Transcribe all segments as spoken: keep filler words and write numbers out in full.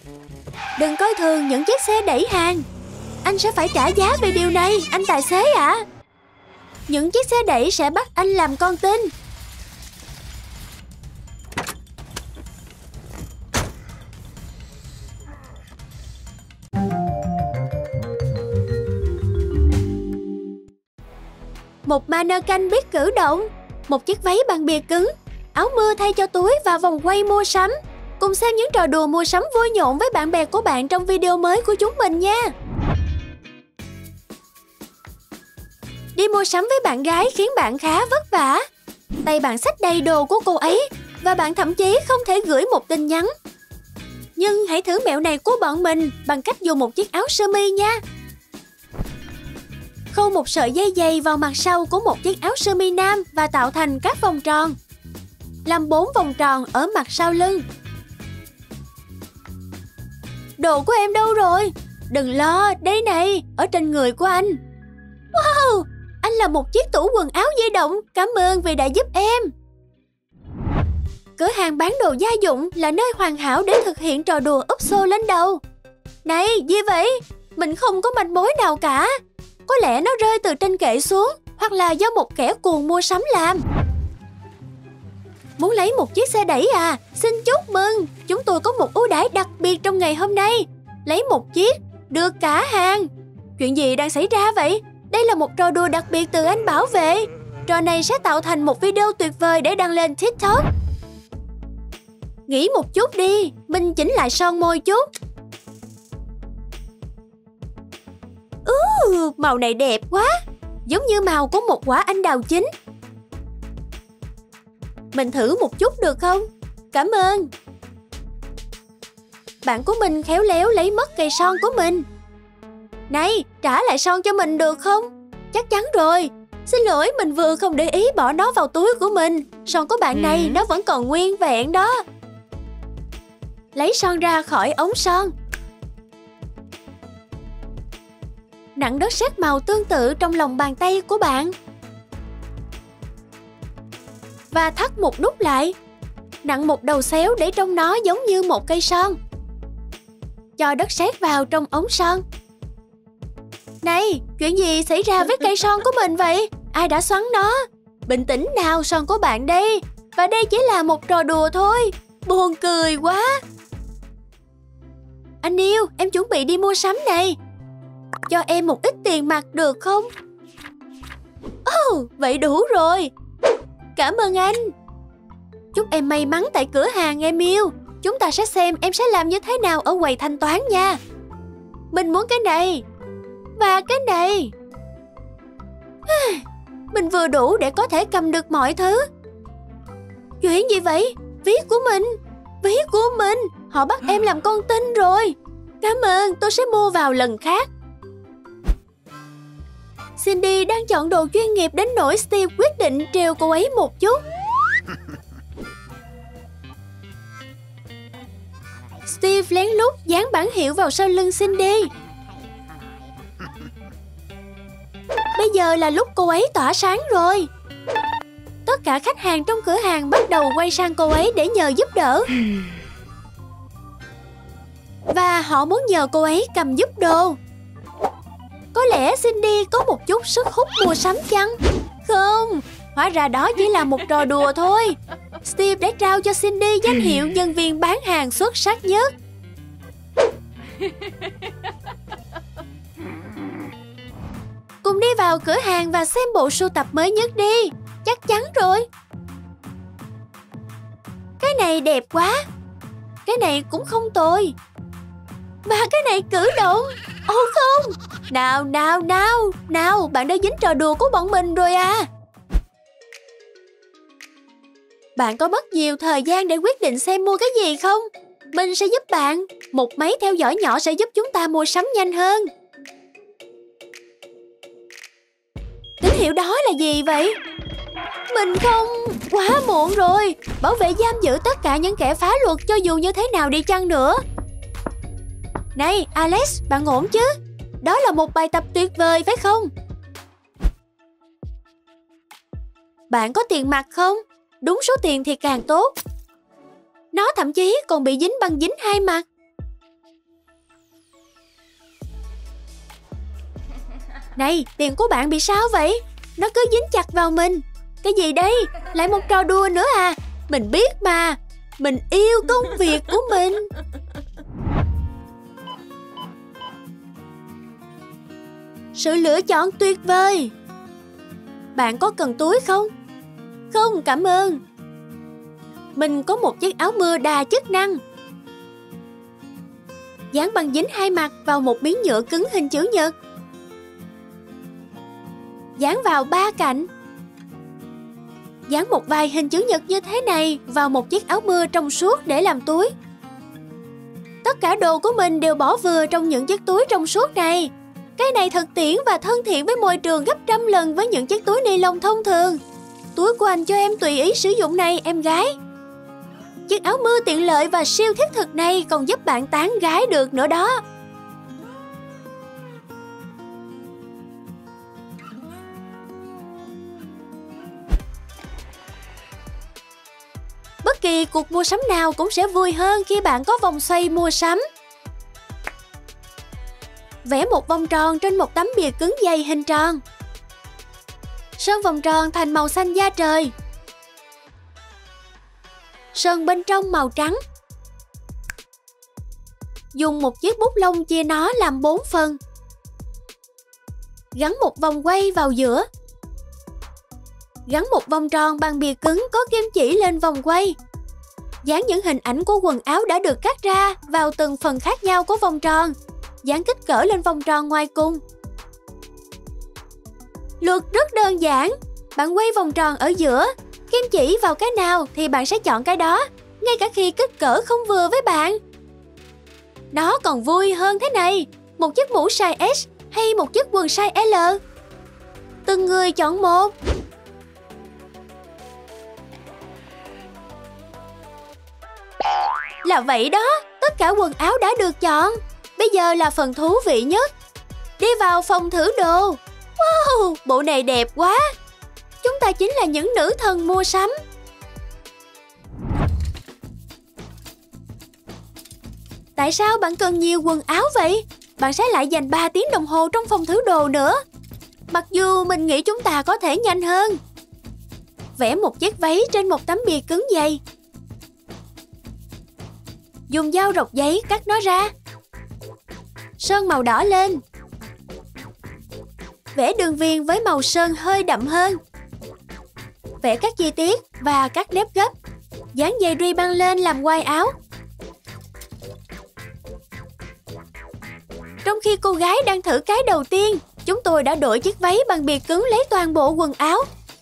Đừng coi thường những chiếc xe đẩy hàng. Anh sẽ phải trả giá về điều này, anh tài xế ạ. À. Những chiếc xe đẩy sẽ bắt anh làm con tin. Một mannequin biết cử động, một chiếc váy bằng bìa cứng, áo mưa thay cho túi và vòng quay mua sắm. Cùng xem những trò đùa mua sắm vui nhộn với bạn bè của bạn trong video mới của chúng mình nha. Đi mua sắm với bạn gái khiến bạn khá vất vả. Tay bạn xách đầy đồ của cô ấy và bạn thậm chí không thể gửi một tin nhắn. Nhưng hãy thử mẹo này của bọn mình bằng cách dùng một chiếc áo sơ mi nha. Khâu một sợi dây dày vào mặt sau của một chiếc áo sơ mi nam và tạo thành các vòng tròn. Làm bốn vòng tròn ở mặt sau lưng. Đồ của em đâu rồi? Đừng lo, đây này, ở trên người của anh. Wow, anh là một chiếc tủ quần áo di động. Cảm ơn vì đã giúp em. Cửa hàng bán đồ gia dụng là nơi hoàn hảo để thực hiện trò đùa úp xô lên đầu. Này, gì vậy? Mình không có manh mối nào cả. Có lẽ nó rơi từ trên kệ xuống, hoặc là do một kẻ cuồng mua sắm làm. Muốn lấy một chiếc xe đẩy à? Xin chúc mừng, chúng tôi có một ưu đãi đặc biệt trong ngày hôm nay. Lấy một chiếc, được cả hàng. Chuyện gì đang xảy ra vậy? Đây là một trò đùa đặc biệt từ anh bảo vệ. Trò này sẽ tạo thành một video tuyệt vời để đăng lên TikTok. Nghỉ một chút đi, mình chỉnh lại son môi chút. Uh, màu này đẹp quá, giống như màu của một quả anh đào chín. Mình thử một chút được không? Cảm ơn. Bạn của mình khéo léo lấy mất cây son của mình. Này, trả lại son cho mình được không? Chắc chắn rồi. Xin lỗi, mình vừa không để ý bỏ nó vào túi của mình. Son của bạn này nó vẫn còn nguyên vẹn đó. Lấy son ra khỏi ống son. Nặn đất sét màu tương tự trong lòng bàn tay của bạn. Và thắt một nút lại. Nặn một đầu xéo để trong nó giống như một cây son. Cho đất sét vào trong ống son. Này, chuyện gì xảy ra với cây son của mình vậy? Ai đã xoắn nó? Bình tĩnh nào, son của bạn đây. Và đây chỉ là một trò đùa thôi. Buồn cười quá. Anh yêu, em chuẩn bị đi mua sắm này. Cho em một ít tiền mặt được không? Oh, vậy đủ rồi. Cảm ơn anh. Chúc em may mắn tại cửa hàng em yêu. Chúng ta sẽ xem em sẽ làm như thế nào ở quầy thanh toán nha. Mình muốn cái này. Và cái này. Mình vừa đủ để có thể cầm được mọi thứ. Chuyện gì vậy? Ví của mình. Ví của mình. Họ bắt em làm con tin rồi. Cảm ơn, tôi sẽ mua vào lần khác. Cindy đang chọn đồ chuyên nghiệp đến nỗi Steve quyết định trêu cô ấy một chút. Steve lén lút dán bảng hiệu vào sau lưng Cindy. Bây giờ là lúc cô ấy tỏa sáng rồi. Tất cả khách hàng trong cửa hàng bắt đầu quay sang cô ấy để nhờ giúp đỡ. Và họ muốn nhờ cô ấy cầm giúp đồ. Có lẽ Cindy có một chút sức hút mua sắm chăng? Không, hóa ra đó chỉ là một trò đùa thôi. Steve đã trao cho Cindy danh hiệu nhân viên bán hàng xuất sắc nhất. Cùng đi vào cửa hàng và xem bộ sưu tập mới nhất đi. Chắc chắn rồi. Cái này đẹp quá. Cái này cũng không tồi. Và cái này cử động. Ồ không. Nào nào nào. Nào, bạn đã dính trò đùa của bọn mình rồi à. Bạn có mất nhiều thời gian để quyết định xem mua cái gì không? Mình sẽ giúp bạn. Một máy theo dõi nhỏ sẽ giúp chúng ta mua sắm nhanh hơn. Tín hiệu đó là gì vậy? Mình không... Quá muộn rồi. Bảo vệ giam giữ tất cả những kẻ phá luật cho dù như thế nào đi chăng nữa. Này, Alex, bạn ổn chứ? Đó là một bài tập tuyệt vời phải không? Bạn có tiền mặt không? Đúng số tiền thì càng tốt. Nó thậm chí còn bị dính băng dính hai mặt. Này, tiền của bạn bị sao vậy? Nó cứ dính chặt vào mình. Cái gì đây? Lại một trò đùa nữa à? Mình biết mà. Mình yêu công việc của mình. Sự lựa chọn tuyệt vời. Bạn có cần túi không? Không, cảm ơn. Mình có một chiếc áo mưa đa chức năng. Dán băng dính hai mặt vào một miếng nhựa cứng hình chữ nhật. Dán vào ba cạnh. Dán một vài hình chữ nhật như thế này vào một chiếc áo mưa trong suốt để làm túi. Tất cả đồ của mình đều bỏ vừa trong những chiếc túi trong suốt này. Cái này thật tiện và thân thiện với môi trường gấp trăm lần với những chiếc túi ni lông thông thường. Túi của anh cho em tùy ý sử dụng này, em gái. Chiếc áo mưa tiện lợi và siêu thiết thực này còn giúp bạn tán gái được nữa đó. Bất kỳ cuộc mua sắm nào cũng sẽ vui hơn khi bạn có vòng xoay mua sắm. Vẽ một vòng tròn trên một tấm bìa cứng dày hình tròn. Sơn vòng tròn thành màu xanh da trời. Sơn bên trong màu trắng. Dùng một chiếc bút lông chia nó làm bốn phần. Gắn một vòng quay vào giữa. Gắn một vòng tròn bằng bìa cứng có kim chỉ lên vòng quay. Dán những hình ảnh của quần áo đã được cắt ra vào từng phần khác nhau của vòng tròn. Dán kích cỡ lên vòng tròn ngoài cùng. Luật rất đơn giản. Bạn quay vòng tròn ở giữa. Kim chỉ vào cái nào thì bạn sẽ chọn cái đó, ngay cả khi kích cỡ không vừa với bạn. Nó còn vui hơn thế này. Một chiếc mũ size S hay một chiếc quần size L. Từng người chọn một. Là vậy đó, tất cả quần áo đã được chọn. Bây giờ là phần thú vị nhất. Đi vào phòng thử đồ. Wow, bộ này đẹp quá. Chúng ta chính là những nữ thần mua sắm. Tại sao bạn cần nhiều quần áo vậy? Bạn sẽ lại dành ba tiếng đồng hồ trong phòng thử đồ nữa. Mặc dù mình nghĩ chúng ta có thể nhanh hơn. Vẽ một chiếc váy trên một tấm bìa cứng dày. Dùng dao rọc giấy cắt nó ra. Sơn màu đỏ lên. Vẽ đường viền với màu sơn hơi đậm hơn. Vẽ các chi tiết và cắt nếp gấp. Dán dây ruy băng lên làm quai áo. Trong khi cô gái đang thử cái đầu tiên, chúng tôi đã đổi chiếc váy bằng bìa cứng lấy toàn bộ quần áo.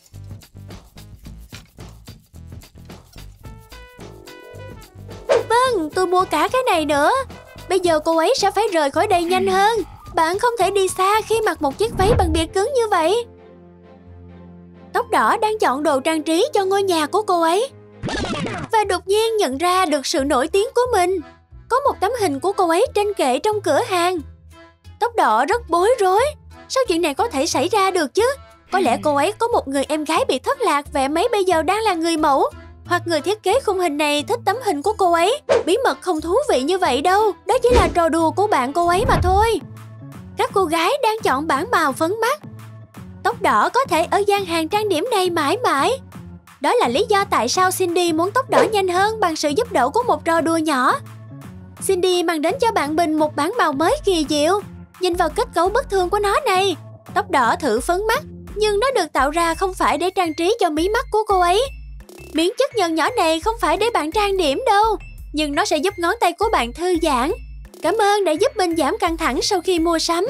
Vâng, tôi mua cả cái này nữa. Bây giờ cô ấy sẽ phải rời khỏi đây nhanh hơn. Bạn không thể đi xa khi mặc một chiếc váy bằng bìa cứng như vậy. Tóc đỏ đang chọn đồ trang trí cho ngôi nhà của cô ấy. Và đột nhiên nhận ra được sự nổi tiếng của mình. Có một tấm hình của cô ấy trên kệ trong cửa hàng. Tóc đỏ rất bối rối. Sao chuyện này có thể xảy ra được chứ? Có lẽ cô ấy có một người em gái bị thất lạc và em ấy bây giờ đang là người mẫu. Hoặc người thiết kế khung hình này thích tấm hình của cô ấy. Bí mật không thú vị như vậy đâu. Đó chỉ là trò đùa của bạn cô ấy mà thôi. Các cô gái đang chọn bảng màu phấn mắt. Tóc đỏ có thể ở gian hàng trang điểm này mãi mãi. Đó là lý do tại sao Cindy muốn tóc đỏ nhanh hơn bằng sự giúp đỡ của một trò đùa nhỏ. Cindy mang đến cho bạn Bình một bảng màu mới kỳ diệu. Nhìn vào kết cấu bất thường của nó này. Tóc đỏ thử phấn mắt, nhưng nó được tạo ra không phải để trang trí cho mí mắt của cô ấy. Miếng chất nhờn nhỏ này không phải để bạn trang điểm đâu, nhưng nó sẽ giúp ngón tay của bạn thư giãn. Cảm ơn đã giúp mình giảm căng thẳng sau khi mua sắm.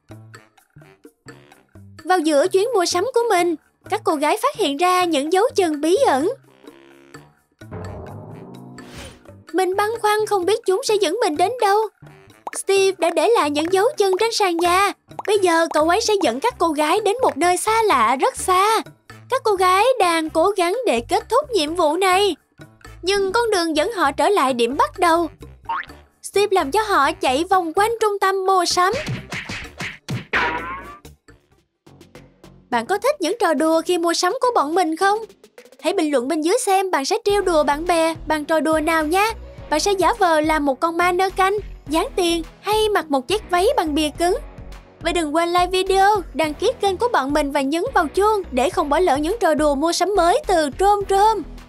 Vào giữa chuyến mua sắm của mình, các cô gái phát hiện ra những dấu chân bí ẩn. Mình băn khoăn không biết chúng sẽ dẫn mình đến đâu. Steve đã để lại những dấu chân trên sàn nhà. Bây giờ cậu ấy sẽ dẫn các cô gái đến một nơi xa lạ rất xa. Các cô gái đang cố gắng để kết thúc nhiệm vụ này. Nhưng con đường dẫn họ trở lại điểm bắt đầu. Steve làm cho họ chạy vòng quanh trung tâm mua sắm. Bạn có thích những trò đùa khi mua sắm của bọn mình không? Hãy bình luận bên dưới xem bạn sẽ trêu đùa bạn bè bằng trò đùa nào nha. Bạn sẽ giả vờ làm một con ma nơ canh, dán tiền hay mặc một chiếc váy bằng bìa cứng. Và đừng quên like video, đăng ký kênh của bọn mình và nhấn vào chuông để không bỏ lỡ những trò đùa mua sắm mới từ Trom Trom.